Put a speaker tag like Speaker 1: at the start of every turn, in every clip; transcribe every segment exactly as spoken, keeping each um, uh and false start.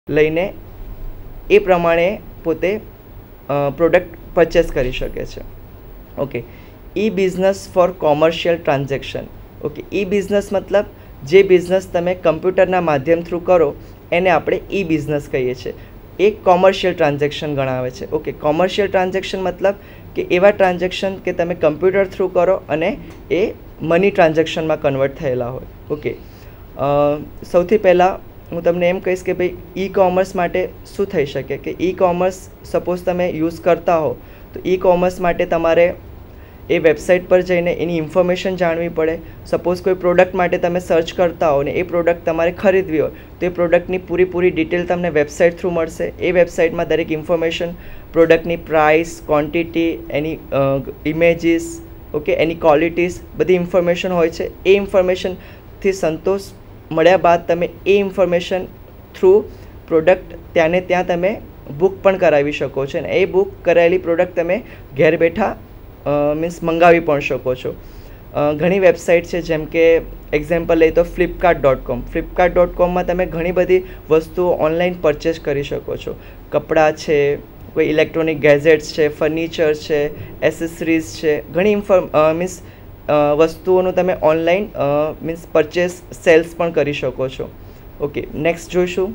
Speaker 1: લઈને એ પ્રમાણે પોતે પ્રોડક્ટ પરચેસ કરી શકે છે. Okay, e business for commercial transaction. Okay, e business મતલબ જે બિઝનેસ તમે કમ્પ્યુટરના માધ્યમ થ્રુ કરો એને આપણે ઈ બિઝનેસ કહીએ છીએ. એ કોમર્શિયલ ટ્રાન્ઝેક્શન ગણાવે છે. ઓકે, કોમર્શિયલ ટ્રાન્ઝેક્શન મતલબ કે એવા ટ્રાન્ઝેક્શન કે તમે કમ્પ્યુટર થ્રુ કરો અને એ મની ટ્રાન્ઝેક્શનમાં કન્વર્ટ થયેલા હોય. ઓકે, સૌથી પહેલાં હું તમને એમ કહીશ કે ભાઈ ઈ કોમર્સ માટે શું થઈ શકે. કે ઈ કોમર્સ સપોઝ તમે યુઝ કરતા હો તો ઈ કોમર્સ માટે તમારે એ વેબસાઇટ પર જઈને એની ઇન્ફોર્મેશન જાણવી પડે. સપોઝ કોઈ પ્રોડક્ટ માટે તમે સર્ચ કરતા હો ને એ પ્રોડક્ટ તમારે ખરીદવી હોય તો એ પ્રોડક્ટની પૂરીપૂરી ડિટેલ તમને વેબસાઇટ થ્રુ મળશે. એ વેબસાઇટમાં દરેક ઇન્ફોર્મેશન, પ્રોડક્ટની પ્રાઇસ, ક્વોન્ટિટી, એની ઇમેજીસ, ઓકે, એની ક્વોલિટીઝ, બધી ઇન્ફોર્મેશન હોય છે. એ ઇન્ફોર્મેશનથી સંતોષ મળ્યા બાદ તમે એ ઇન્ફોર્મેશન થ્રુ પ્રોડક્ટ ત્યાં ને ત્યાં તમે બુક પણ કરાવી શકો છો. અને એ બુક કરાયેલી પ્રોડક્ટ તમે ઘેર બેઠા મીન્સ મંગાવી પણ શકો છો. ઘણી વેબસાઇટ છે, જેમ કે એક્ઝામ્પલ લઈએ તો Flipkart dot com. Flipkart dot કોમમાં તમે ઘણી બધી વસ્તુઓ ઓનલાઈન પરચેસ કરી શકો છો. કપડાં છે, કોઈ ઇલેક્ટ્રોનિક ગેજેટ્સ છે, ફર્નિચર છે, એસેસરીઝ છે, ઘણી ઇન્ફોર્મ મીન્સ વસ્તુઓનું તમે ઓનલાઈન મીન્સ પરચેસ સેલ્સ પણ કરી શકો છો. ઓકે, નેક્સ્ટ જોઈશું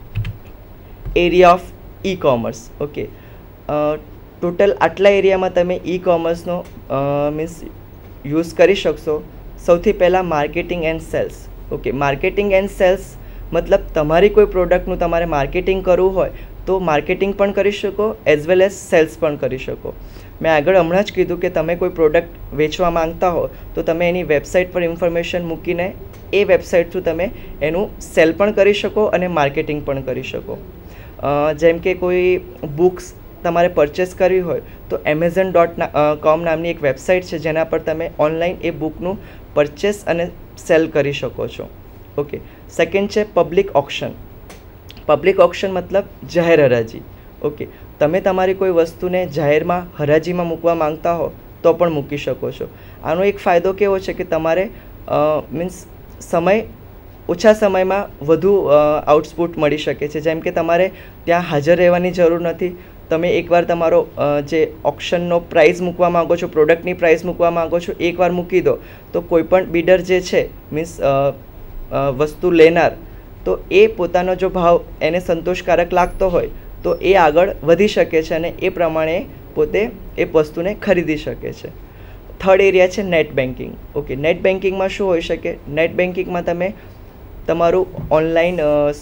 Speaker 1: area of e commerce. Okay, total આટલા એરિયામાં તમે ઈ કોમર્સનો મીન્સ યુઝ કરી શકશો. સૌથી પહેલાં marketing and sales. Okay, marketing and sales મતલબ તમારી કોઈ પ્રોડક્ટનું તમારે માર્કેટિંગ કરવું હોય તો માર્કેટિંગ પણ કરી શકો એઝ વેલ એઝ સેલ્સ પણ કરી શકો. મેં આગળ હમણાં જ કીધું કે તમે કોઈ પ્રોડક્ટ વેચવા માંગતા હો તો તમે એની વેબસાઇટ પર ઇન્ફોર્મેશન મૂકીને એ વેબસાઇટ થ્રુ તમે એનું સેલ પણ કરી શકો અને માર્કેટિંગ પણ કરી શકો. જેમ કે કોઈ બુક્સ તમારે પરચેસ કરવી હોય તો એમેઝોન ડોટ કોમ નામની એક વેબસાઇટ છે જેના પર તમે ઓનલાઈન એ બુકનું પરચેસ અને સેલ કરી શકો છો. ઓકે, સેકન્ડ છે પબ્લિક ઓક્શન. પબ્લિક ઓક્શન મતલબ જાહેર હરાજી. ઓકે, તમે તમારી કોઈ વસ્તુને જાહેરમાં હરાજીમાં મૂકવા માંગતા હો તો પણ મૂકી શકો છો. આનો એક ફાયદો કેવો છે કે તમારે મીન્સ સમય ઓછા સમયમાં વધુ આઉટપુટ મળી શકે છે. જેમ કે તમારે ત્યાં હાજર રહેવાની જરૂર નથી. તમે એકવાર તમારો જે ઓક્શનનો પ્રાઇસ મૂકવા માગો છો, પ્રોડક્ટની પ્રાઇસ મૂકવા માગો છો, એકવાર મૂકી દો તો કોઈપણ બિડર જે છે મીન્સ વસ્તુ લેનાર તો એ પોતાનો જો ભાવ એને સંતોષકારક લાગતો હોય તો એ આગળ વધી શકે છે અને એ પ્રમાણે પોતે એ વસ્તુને ખરીદી શકે છે. થર્ડ એરિયા છે નેટ બેન્કિંગ. ઓકે, નેટ બેન્કિંગમાં શું હોઈ શકે? નેટ બેન્કિંગમાં તમે તમારું ઓનલાઈન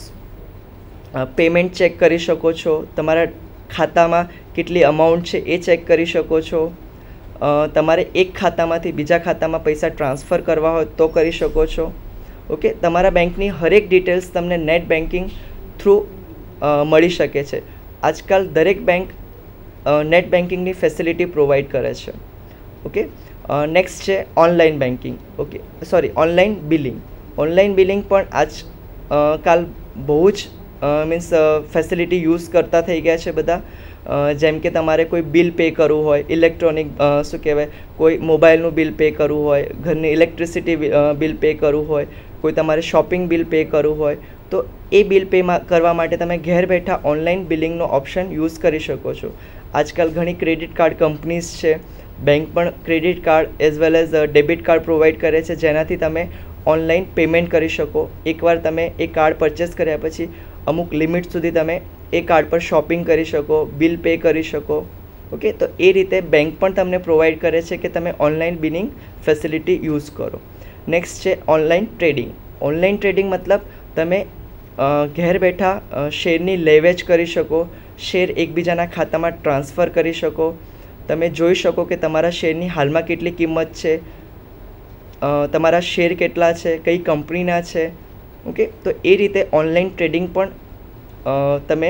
Speaker 1: પેમેન્ટ ચેક કરી શકો છો. તમારા ખાતામાં કેટલી અમાઉન્ટ છે એ ચેક કરી શકો છો. તમારે એક ખાતામાંથી બીજા ખાતામાં પૈસા ટ્રાન્સફર કરવા હોય તો કરી શકો છો. ઓકે, તમારા બેંકની હરેક ડિટેલ્સ તમને નેટ બેન્કિંગ થ્રુ મળી શકે છે. આજકાલ દરેક બેંક નેટ બેન્કિંગની ફેસિલિટી પ્રોવાઈડ કરે છે. ઓકે, નેક્સ્ટ છે online banking. Okay, sorry online billing. Online billing પણ આજ કાલ બહુ જ મીન્સ ફેસિલિટી યુઝ કરતા થઈ ગયા છે બધા. જેમ કે તમારે કોઈ બિલ પે કરવું હોય, ઇલેક્ટ્રોનિક શું કહેવાય, કોઈ મોબાઈલનું બિલ પે કરવું હોય, ઘરની ઇલેક્ટ્રિસિટી બિલ પે કરવું હોય, કોઈ તમારે શોપિંગ બિલ પે કરવું હોય તો એ બિલ પે કરવા માટે તમે ઘેર બેઠા ઓનલાઈન બિલિંગનો ઓપ્શન યુઝ કરી શકો છો. આજકાલ ઘણી ક્રેડિટ કાર્ડ કંપનીઝ છે, બેંક પણ credit card as well as debit card provide કરે છે જેનાથી તમે ઓનલાઈન પેમેન્ટ કરી શકો. એકવાર તમે એ કાર્ડ પરચેસ કર્યા પછી અમુક લિમિટ સુધી તમે એ કાર્ડ પર શોપિંગ કરી શકો, બિલ પે કરી શકો. ઓકે, તો એ રીતે બેંક પણ તમને પ્રોવાઈડ કરે છે કે તમે ઓનલાઈન બિલિંગ ફેસિલિટી યુઝ કરો. નેક્સ્ટ છે ઓનલાઈન ટ્રેડિંગ. ઓનલાઈન ટ્રેડિંગ મતલબ તમે ઘેર બેઠા શેરની લેવેચ કરી શકો, શેર એકબીજાના ખાતામાં ટ્રાન્સફર કરી શકો. તમે જોઈ શકો કે તમારા શેરની હાલમાં કેટલી કિંમત છે, તમારા શેર કેટલા છે, કઈ કંપનીના છે. ઓકે, તો એ રીતે ઓનલાઈન ટ્રેડિંગ પણ તમે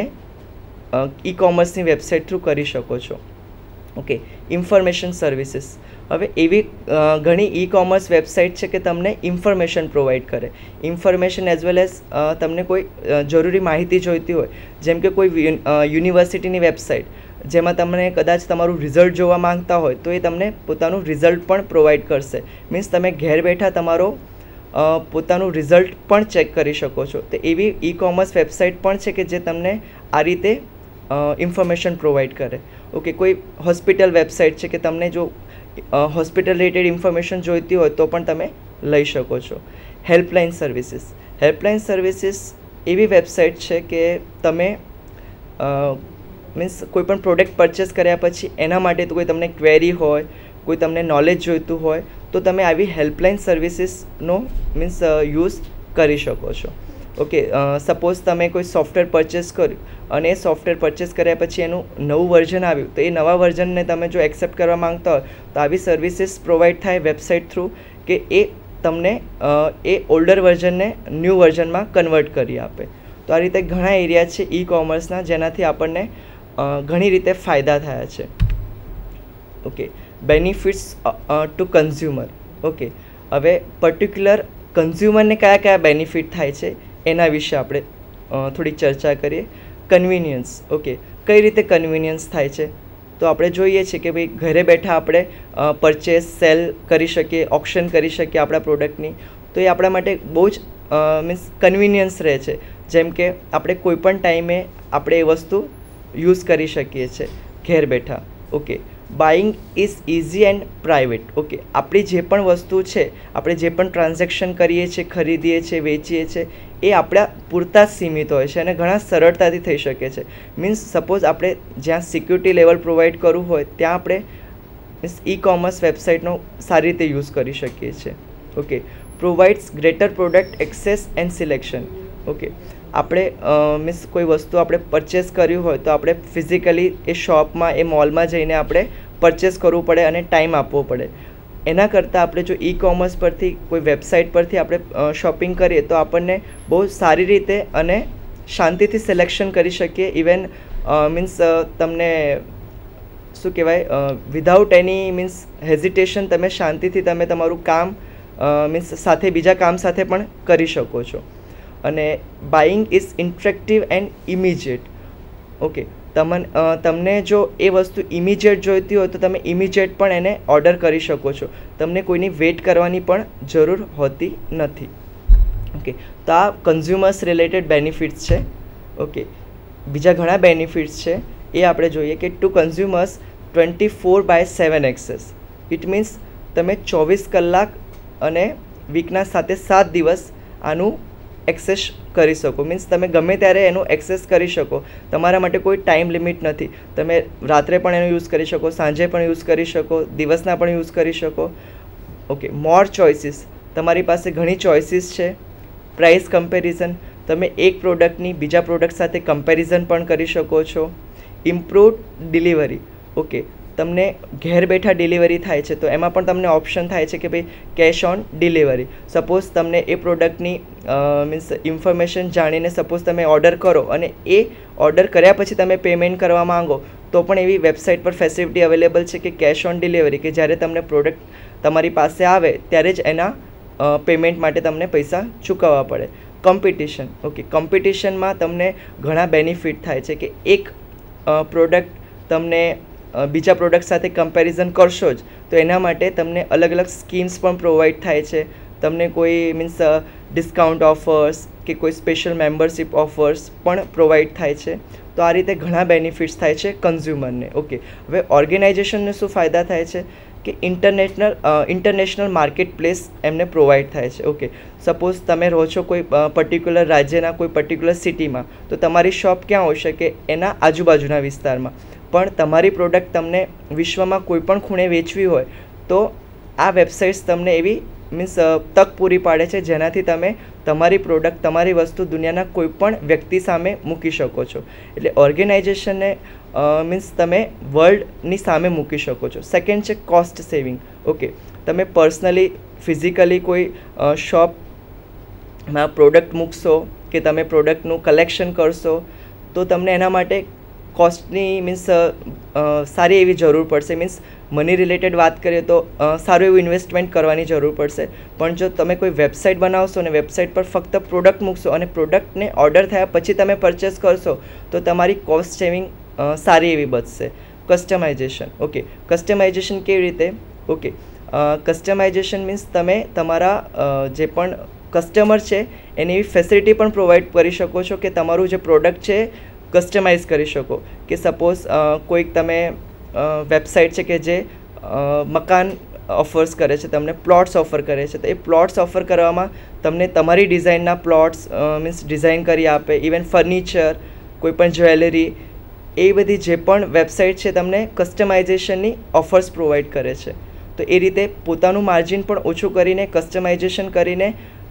Speaker 1: ઈ કોમર્સની વેબસાઇટ થ્રુ કરી શકો છો. Okay, information services. હવે એવી ઘણી ઈ કોમર્સ વેબસાઇટ છે કે તમને ઇન્ફોર્મેશન પ્રોવાઈડ કરે. ઇન્ફોર્મેશન એઝ વેલ એઝ તમને કોઈ જરૂરી માહિતી જોઈતી હોય, જેમ કે કોઈ યુનિવર્સિટીની વેબસાઇટ જેમાં તમને કદાચ તમારું રિઝલ્ટ જોવા માંગતા હોય તો એ તમને પોતાનું રિઝલ્ટ પણ પ્રોવાઈડ કરશે. મીન્સ તમે ઘેર બેઠા તમારો પોતાનું રિઝલ્ટ પણ ચેક કરી શકો છો. તો એવી ઈ કોમર્સ વેબસાઇટ પણ છે કે જે તમને આ રીતે ઇન્ફોર્મેશન પ્રોવાઈડ કરે. ઓકે, કોઈ હોસ્પિટલ વેબસાઇટ છે કે તમને જો હોસ્પિટલ રિલેટેડ ઇન્ફોર્મેશન જોઈતી હોય તો પણ તમે લઈ શકો છો. હેલ્પલાઇન સર્વિસીસ હેલ્પલાઇન સર્વિસીસ એવી વેબસાઇટ છે કે તમે મીન્સ કોઈ પણ પ્રોડક્ટ પરચેસ કર્યા પછી એના માટે તો કોઈ તમને ક્વેરી હોય, કોઈ તમને નોલેજ જોઈતું હોય તો તમે આવી હેલ્પલાઇન સર્વિસીસનો મીન્સ યુઝ કરી શકો છો. ઓકે, સપોઝ તમે કોઈ સોફ્ટવેર પરચેસ કર્યું અને એ સોફ્ટવેર પરચેસ કર્યા પછી એનું નવું વર્ઝન આવ્યું તો એ નવા વર્ઝનને તમે જો એક્સેપ્ટ કરવા માંગતા હોય તો આવી સર્વિસીસ પ્રોવાઈડ થાય વેબસાઇટ થ્રુ કે એ તમને એ ઓલ્ડર વર્ઝનને ન્યૂ વર્ઝનમાં કન્વર્ટ કરી આપે. તો આ રીતે ઘણા એરિયા છે ઈ કોમર્સના જેનાથી આપણને ઘણી રીતે ફાયદા થયા છે. Okay, benefits to consumer. Okay, હવે પર્ટિક્યુલર કન્ઝ્યુમરને કયા કયા બેનિફિટ થાય છે એના વિશે આપણે થોડી ચર્ચા કરીએ. કન્વિનિયન્સ. ઓકે, કઈ રીતે કન્વિનિયન્સ થાય છે તો આપણે જોઈએ છીએ કે ભાઈ ઘરે બેઠા આપણે પરચેસ સેલ કરી શકીએ, ઓપ્શન કરી શકીએ આપણા પ્રોડક્ટની. તો એ આપણા માટે બહુ જ મીન્સ કન્વિનિયન્સ રહે છે. જેમ કે આપણે કોઈ પણ ટાઈમે આપણે એ વસ્તુ યુઝ કરી શકીએ છીએ ઘેર બેઠા. Okay, buying is easy and private. Okay, આપણી જે પણ વસ્તુ છે, આપણે જે પણ ટ્રાન્ઝેક્શન કરીએ છીએ, ખરીદીએ છીએ, વેચીએ છીએ એ આપણા પૂરતા જ સીમિત હોય છે અને ઘણા સરળતાથી થઈ શકે છે. મીન્સ સપોઝ આપણે જ્યાં સિક્યુરિટી લેવલ પ્રોવાઈડ કરવું હોય ત્યાં આપણે મીન્સ ઈ કોમર્સ વેબસાઇટનો સારી રીતે યુઝ કરી શકીએ છીએ. Okay, provides greater product access and selection. Okay, આપણે મીન્સ કોઈ વસ્તુ આપણે પરચેસ કર્યું હોય તો આપણે ફિઝિકલી એ શોપમાં, એ મોલમાં જઈને આપણે પરચેસ કરવું પડે અને ટાઈમ આપવો પડે. એના કરતાં આપણે જો ઈ કોમર્સ પરથી કોઈ વેબસાઇટ પરથી આપણે શોપિંગ કરીએ તો આપણને બહુ સારી રીતે અને શાંતિથી સિલેક્શન કરી શકીએ. ઇવન મીન્સ તમને શું કહેવાય, વિધાઉટ એની મીન્સ હેઝિટેશન તમે શાંતિથી તમે તમારું કામ મીન્સ સાથે બીજા કામ સાથે પણ કરી શકો છો. અને buying is interactive and immediate. Okay, તમને તમને જો એ વસ્તુ ઇમિજિએટ જોઈતી હોય તો તમે ઇમિજિએટ પણ એને ઓર્ડર કરી શકો છો. તમને કોઈની વેઇટ કરવાની પણ જરૂર હોતી નથી. ઓકે, તો આ કન્ઝ્યુમર્સ રિલેટેડ બેનિફિટ્સ છે. ઓકે, બીજા ઘણા બેનિફિટ્સ છે એ આપણે જોઈએ કે to consumers twenty four by seven access. It means તમે ચોવીસ કલાક અને વીકના સાથે સાત દિવસ આનું એક્સેસ કરી શકો. મીન્સ તમે ગમે ત્યારે એનું એક્સેસ કરી શકો. તમારા માટે કોઈ ટાઈમ લિમિટ નથી. તમે રાત્રે પણ એનો યુઝ કરી શકો, સાંજે પણ યુઝ કરી શકો, દિવસના પણ યુઝ કરી શકો. Okay, more choices. તમારી પાસે ઘણી ચોઇસીસ છે. Price comparison. તમે એક પ્રોડક્ટની બીજા પ્રોડક્ટ સાથે કમ્પેરિઝન પણ કરી શકો છો. ઇમ્પ્રૂવડ ડિલિવરી. ઓકે, તમને ઘેર બેઠા ડિલિવરી થાય છે તો એમાં પણ તમને ઓપ્શન થાય છે કે ભાઈ કેશ ઓન ડિલિવરી. સપોઝ તમને એ પ્રોડક્ટની મીન્સ ઇન્ફોર્મેશન જાણીને સપોઝ તમે ઓર્ડર કરો અને એ ઓર્ડર કર્યા પછી તમે પેમેન્ટ કરવા માંગો તો પણ એવી વેબસાઇટ પર ફેસિલિટી અવેલેબલ છે કે કેશ ઓન ડિલિવરી, કે જ્યારે તમને પ્રોડક્ટ તમારી પાસે આવે ત્યારે જ એના પેમેન્ટ માટે તમને પૈસા ચૂકવવા પડે. કોમ્પિટિશન. ઓકે, કોમ્પિટિશનમાં તમને ઘણા બેનિફિટ થાય છે કે એક પ્રોડક્ટ તમને બીજા પ્રોડક્ટ સાથે કમ્પેરિઝન કરશો જ તો એના માટે તમને અલગ અલગ સ્કીમ્સ પણ પ્રોવાઈડ થાય છે. તમને કોઈ મીન્સ ડિસ્કાઉન્ટ ઓફર્સ કે કોઈ સ્પેશિયલ મેમ્બરશિપ ઓફર્સ પણ પ્રોવાઈડ થાય છે. તો આ રીતે ઘણા બેનિફિટ્સ થાય છે કન્ઝ્યુમરને. ઓકે, હવે ઓર્ગેનાઇઝેશનને શું ફાયદા થાય છે કે ઇન્ટરનેશનલ ઇન્ટરનેશનલ માર્કેટ પ્લેસ એમને પ્રોવાઈડ થાય છે. ઓકે, સપોઝ તમે રહો છો કોઈ પર્ટિક્યુલર રાજ્યના કોઈ પર્ટિક્યુલર સિટીમાં તો તમારી શોપ ક્યાં હોઈ શકે? એના આજુબાજુના વિસ્તારમાં. પણ તમારી પ્રોડક્ટ તમને વિશ્વમાં કોઈ પણ ખૂણે વેચવી હોય તો આ વેબસાઇટ્સ તમને એવી મીન્સ તક પૂરી પાડે છે જેનાથી તમે તમારી પ્રોડક્ટ, તમારી વસ્તુ દુનિયાના કોઈ પણ વ્યક્તિ સામે મૂકી શકો છો. એટલે ઓર્ગેનાઇઝેશનને મીન્સ તમે વર્લ્ડની સામે મૂકી શકો છો. સેકન્ડ છે કોસ્ટ સેવિંગ. ઓકે, તમે પર્સનલી ફિઝિકલી કોઈ શોપમાં પ્રોડક્ટ મૂકશો કે તમે પ્રોડક્ટનું કલેક્શન કરશો તો તમને એના માટે કોસ્ટની મીન્સ સારી એવી જરૂર પડશે. મીન્સ મની રિલેટેડ વાત કરીએ તો સારું એવું ઇન્વેસ્ટમેન્ટ કરવાની જરૂર પડશે. પણ જો તમે કોઈ વેબસાઇટ બનાવશો અને વેબસાઇટ પર ફક્ત પ્રોડક્ટ મૂકશો અને પ્રોડક્ટને ઓર્ડર થયા પછી તમે પરચેસ કરશો તો તમારી કોસ્ટ સેવિંગ સારી એવી બચશે. કસ્ટમાઇઝેશન. ઓકે, કસ્ટમાઇઝેશન કેવી રીતે? ઓકે, કસ્ટમાઇઝેશન મીન્સ તમે તમારા જે પણ કસ્ટમર છે એની એવી ફેસિલિટી પણ પ્રોવાઈડ કરી શકો છો કે તમારું જે પ્રોડક્ટ છે કસ્ટમાઇઝ કરી શકો. કે સપોઝ કોઈક તમે વેબસાઇટ છે કે જે મકાન ઓફર્સ કરે છે, તમને પ્લોટ્સ ઓફર કરે છે, તો એ પ્લોટ્સ ઓફર કરવામાં તમને તમારી ડિઝાઇનના પ્લોટ્સ મીન્સ ડિઝાઇન કરી આપે. ઇવન ફર્નિચર, કોઈ પણ જ્વેલરી, એ બધી જે પણ વેબસાઇટ છે તમને કસ્ટમાઇઝેશનની ઓફર્સ પ્રોવાઈડ કરે છે. તો એ રીતે પોતાનું માર્જિન પણ ઓછું કરીને કસ્ટમાઇઝેશન કરીને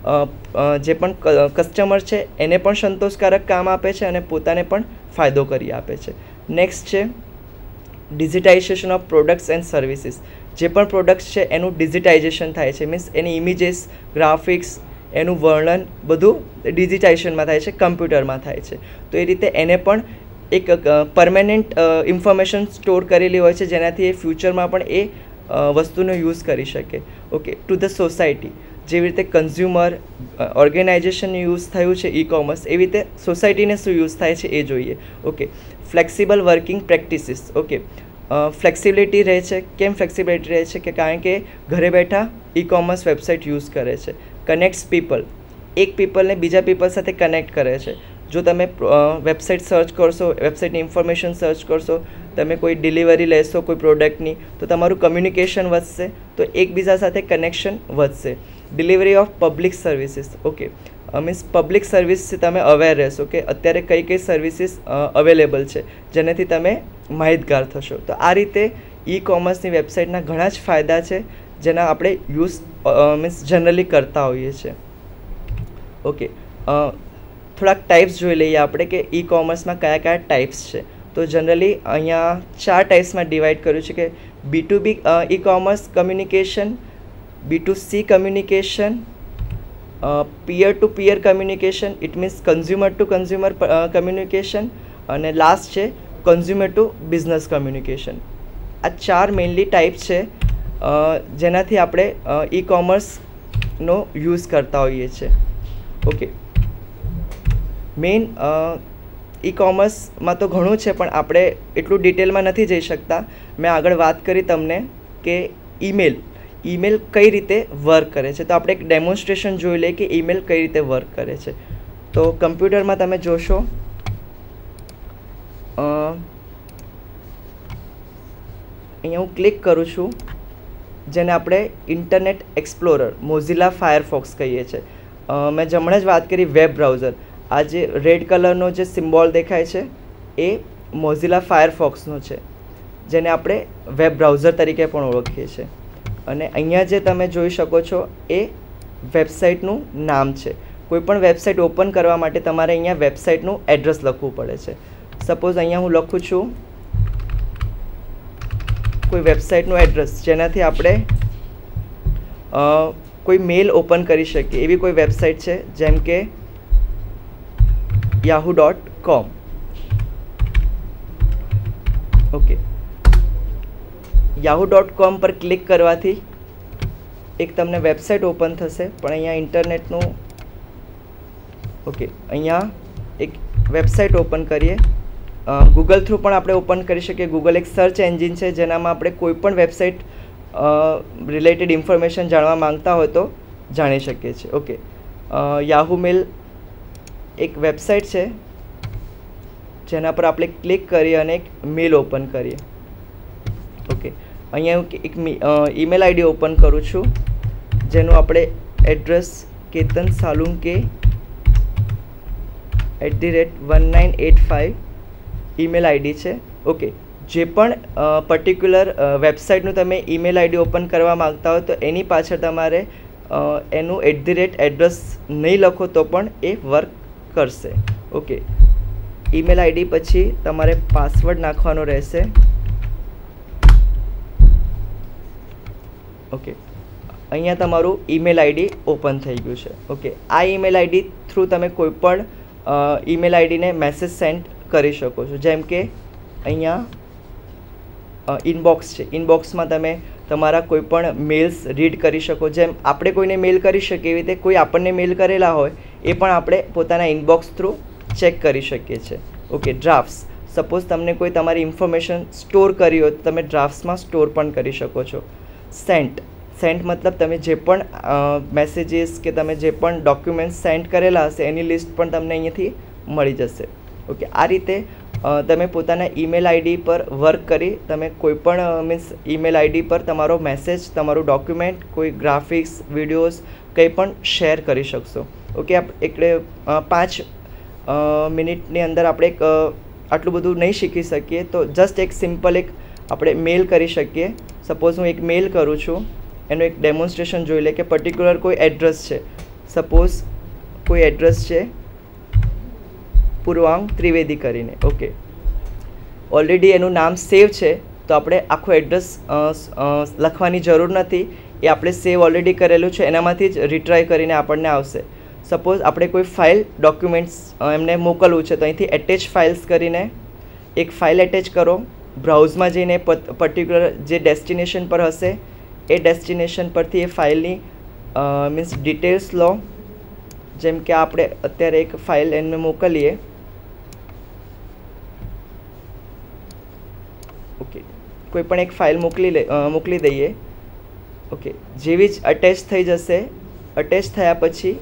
Speaker 1: જે પણ કસ્ટમર છે એને પણ સંતોષકારક કામ આપે છે અને પોતાને પણ ફાયદો કરી આપે છે. નેક્સ્ટ છે digitization of products and services. જે પણ પ્રોડક્ટ્સ છે એનું ડિજિટાઇઝેશન થાય છે, મીન્સ એની ઇમેજીસ, ગ્રાફિક્સ, એનું વર્ણન બધું ડિજિટાઇઝેશનમાં થાય છે, કમ્પ્યુટરમાં થાય છે. તો એ રીતે એને પણ એક પરમેનન્ટ ઇન્ફોર્મેશન સ્ટોર કરેલી હોય છે જેનાથી એ ફ્યુચરમાં પણ એ વસ્તુનો યુઝ કરી શકે. Okay, to the society. જેવી રીતે કન્ઝ્યુમર ઓર્ગેનાઇઝેશનનું યુઝ થયું છે ઈ કોમર્સ, એવી રીતે સોસાયટીને શું યુઝ થાય છે એ જોઈએ. Okay, flexible working practices. Okay, flexibility રહે છે. કેમ ફ્લેક્સિબિલિટી રહે છે? કે કારણ કે ઘરે બેઠા ઈ કોમર્સ વેબસાઇટ યુઝ કરે છે. Connects people. એક પીપલને બીજા પીપલ સાથે કનેક્ટ કરે છે. જો તમે વેબસાઇટ સર્ચ કરશો, વેબસાઇટની ઇન્ફોર્મેશન સર્ચ કરશો, તમે કોઈ ડિલિવરી લેશો કોઈ પ્રોડક્ટની, તો તમારું કમ્યુનિકેશન વધશે, તો એકબીજા સાથે કનેક્શન વધશે. Delivery of public services. Okay, means public સર્વિસથી તમે અવેર રહેશો કે અત્યારે કઈ કઈ સર્વિસીસ અવેલેબલ છે, જેનાથી તમે માહિતગાર થશો. તો આ રીતે ઈ કોમર્સની વેબસાઇટના ઘણા જ ફાયદા છે જેના આપણે યુઝ મીન્સ જનરલી કરતા હોઈએ છીએ. ઓકે, થોડાક ટાઈપ્સ જોઈ લઈએ આપણે કે ઈ કોમર્સમાં કયા કયા ટાઈપ્સ છે. તો જનરલી અહીંયા ચાર ટાઈપ્સમાં ડિવાઈડ કર્યું છે કે B to B E commerce communication, B to C communication, peer to peer communication, it means consumer to consumer communication, અને લાસ્ટ છે કન્ઝ્યુમર ટુ બિઝનેસ કમ્યુનિકેશન. આ ચાર મેઇનલી ટાઈપ છે જેનાથી આપણે ઈ કોમર્સનો યુઝ કરતા હોઈએ છીએ. ઓકે, મેઇન ઈ કોમર્સમાં તો ઘણું છે પણ આપણે એટલું ડિટેલમાં નથી જઈ શકતા. મેં આગળ વાત કરી તમને કે ઈમેલ ઈમેલ કઈ રીતે વર્ક કરે છે. તો આપણે એક ડેમોન્સ્ટ્રેશન જોઈ લઈએ કે ઈમેલ કઈ રીતે વર્ક કરે છે. તો કમ્પ્યુટરમાં તમે જોશો, અહીંયા હું ક્લિક કરું છું, જેને આપણે ઇન્ટરનેટ એક્સપ્લોરર, મોઝિલા ફાયરફોક્સ કહીએ છીએ. મેં હમણાં જ વાત કરી વેબ બ્રાઉઝર. આ જે રેડ કલરનો જે સિમ્બોલ દેખાય છે એ મોઝિલા ફાયરફોક્સનો છે, જેને આપણે વેબ બ્રાઉઝર તરીકે પણ ઓળખીએ છીએ. અને અહીંયા જે તમે જોઈ શકો છો એ વેબસાઇટનું નામ છે. કોઈ પણ વેબસાઇટ ઓપન કરવા માટે તમારે અહીંયા વેબસાઇટનું એડ્રેસ લખવું પડે છે. સપોઝ અહીંયા હું લખું છું કોઈ વેબસાઇટનું એડ્રેસ, જેનાથી આપણે કોઈ મેલ ઓપન કરી શકીએ. એવી કોઈ વેબસાઇટ છે જેમ કે Yahoo dot com. Okay, Yahoo dot com પર ક્લિક કરવાથી એક તમને વેબસાઇટ ઓપન થશે, પણ અહીંયા ઇન્ટરનેટનું ઓકે અહીંયા એક વેબસાઇટ ઓપન કરીએ. ગૂગલ થ્રુ પણ આપણે ઓપન કરી શકીએ. ગૂગલ એક સર્ચ એન્જિન છે જેનામાં આપણે કોઈ પણ વેબસાઇટ રિલેટેડ ઇન્ફોર્મેશન જાણવા માંગતા હોય તો જાણી શકીએ છીએ. ઓકે, યાહુ મેલ એક વેબસાઇટ છે જેના પર આપણે ક્લિક કરી અને એક મેલ ઓપન કરીએ. ઓકે, અહીંયા હું એક ઈમેલ આઈડી ઓપન કરું છું જેનું આપણે address Ketan Salunke at the rate one nine at five email ID છે. ઓકે, જે પણ પર્ટિક્યુલર વેબસાઇટનું તમે ઈમેલ આઈડી ઓપન કરવા માગતા હોય તો એની પાછળ તમારે એનું એટ ધી રેટ એડ્રેસ નહીં લખો તો પણ એ વર્ક કરશે. ઓકે, ઈમેલ આઈડી પછી તમારે પાસવર્ડ નાખવાનો રહેશે. ઓકે, અહીંયા તમારું ઈમેલ આઈડી ઓપન થઈ ગયું છે. ઓકે, આ ઈમેલ આઈડી થ્રુ તમે કોઈ પણ ઈમેલ આઈડીને મેસેજ સેન્ડ કરી શકો છો. જેમ કે અહીંયા ઇનબોક્સ છે, ઇનબોક્સમાં તમે તમારા કોઈ પણ મેલ્સ રીડ કરી શકો. જેમ આપણે કોઈને મેલ કરી શકીએ એવી રીતે કોઈ આપણને મેલ કરેલા હોય એ પણ આપણે પોતાના ઇનબોક્સ થ્રુ ચેક કરી શકીએ છીએ. Okay, drafts. સપોઝ તમને કોઈ તમારી ઇન્ફોર્મેશન સ્ટોર કરી હોય તો તમે ડ્રાફ્ટ્સમાં સ્ટોર પણ કરી શકો છો. સેન્ટ, સેન્ટ મતલબ તમે જે પણ મેસેજીસ કે તમે જે પણ ડોક્યુમેન્ટ્સ સેન્ડ કરેલા હશે એની લિસ્ટ પણ તમને અહીંયાથી મળી જશે. ઓકે, આ રીતે તમે પોતાના ઈમેલ આઈડી પર વર્ક કરી તમે કોઈ પણ મીન્સ ઈમેલ આઈડી પર તમારો મેસેજ, તમારું ડોક્યુમેન્ટ, કોઈ ગ્રાફિક્સ, વિડીયોઝ કંઈ પણ શેર કરી શકશો. ઓકે, એટલે પાંચ મિનિટની અંદર આપણે એક આટલું બધું નહીં શીખી શકીએ, તો જસ્ટ એક સિમ્પલ એક આપણે મેલ કરી શકીએ. સપોઝ હું એક મેલ કરું છું, એનું એક ડેમોન્સ્ટ્રેશન જોઈ લે કે પર્ટિક્યુલર કોઈ એડ્રેસ છે. સપોઝ કોઈ એડ્રેસ છે પૂર્વાંગ ત્રિવેદી કરીને. ઓકે, ઓલરેડી એનું નામ સેવ છે, તો આપણે આખું એડ્રેસ લખવાની જરૂર નથી. એ આપણે સેવ ઓલરેડી કરેલું છે, એનામાંથી જ રિટ્રાય કરીને આપણને આવશે. સપોઝ આપણે કોઈ ફાઇલ ડોક્યુમેન્ટ્સ એમને મોકલવું છે, તો અહીંથી એટેચ ફાઇલ્સ કરીને એક ફાઇલ એટેચ કરો. બ્રાઉઝમાં જઈને પર્ટિક્યુલર જે ડેસ્ટિનેશન પર હશે એ ડેસ્ટિનેશન પરથી એ ફાઇલની મીન્સ ડિટેલ્સ લો. જેમ કે આપણે અત્યારે એક ફાઇલ એને મોકલીએ. ઓકે, કોઈ પણ એક ફાઇલ મોકલી લે મોકલી દઈએ. ઓકે, જેવી જ અટેચ થઈ જશે, અટેચ થયા પછી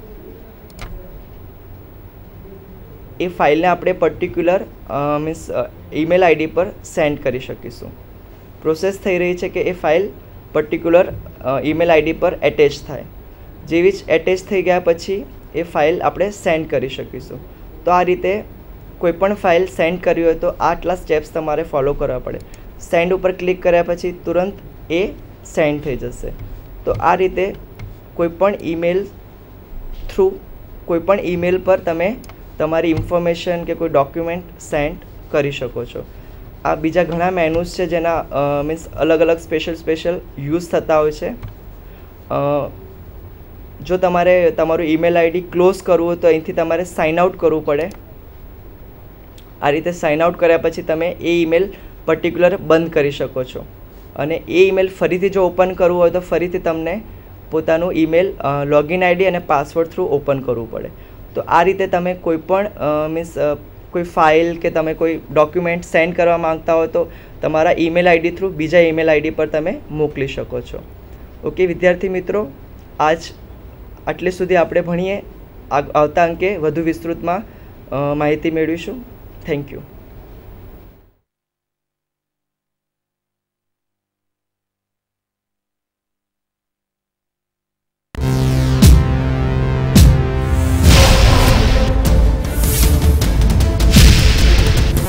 Speaker 1: એ ફાઇલને આપણે પર્ટિક્યુલર મીન્સ ઈમેલ આઈડી પર સેન્ડ કરી શકીશું. પ્રોસેસ થઈ રહી છે કે એ ફાઇલ પર્ટિક્યુલર ઈમેલ આઈડી પર એટેચ થાય. જેવી જ એટેચ થઈ ગયા પછી એ ફાઇલ આપણે સેન્ડ કરી શકીશું. તો આ રીતે કોઈ પણ ફાઇલ સેન્ડ કરવી હોય તો આટલા સ્ટેપ્સ તમારે ફોલો કરવા પડે. સેન્ડ ઉપર ક્લિક કર્યા પછી તુરંત એ સેન્ડ થઈ જશે. તો આ રીતે કોઈપણ ઈમેલ થ્રુ કોઈપણ ઈમેલ પર તમે તમારી ઇન્ફોર્મેશન કે કોઈ ડોક્યુમેન્ટ સેન્ડ કરી શકો છો. આ બીજા ઘણા મેનૂઝ છે જેના મીન્સ અલગ અલગ સ્પેશિયલ સ્પેશિયલ યુઝ થતા હોય છે. જો તમારે તમારું ઈમેલ આઈડી ક્લોઝ કરવું હોય તો અહીંથી તમારે સાઇન આઉટ કરવું પડે. આ રીતે સાઇન આઉટ કર્યા પછી તમે એ ઈમેલ પર્ટિક્યુલર બંધ કરી શકો છો. અને એ ઈમેલ ફરીથી જો ઓપન કરવું હોય તો ફરીથી તમને પોતાનું ઈમેલ લોગિન આઈડી અને પાસવર્ડ થ્રુ ઓપન કરવું પડે. તો આ રીતે તમે કોઈ પણ મીન્સ કોઈ ફાઇલ કે તમે કોઈ ડોક્યુમેન્ટ સેન્ડ કરવા માંગતા હો તો તમારા ઈમેલ આઈડી થ્રુ બીજા ઈમેલ આઈડી પર તમે મોકલી શકો છો. ઓકે વિદ્યાર્થી મિત્રો, આજ આટલે સુધી આપણે ભણીએ. આવતા અંકે વધુ વિસ્તૃતમાં માહિતી મેળવીશું. Thank you.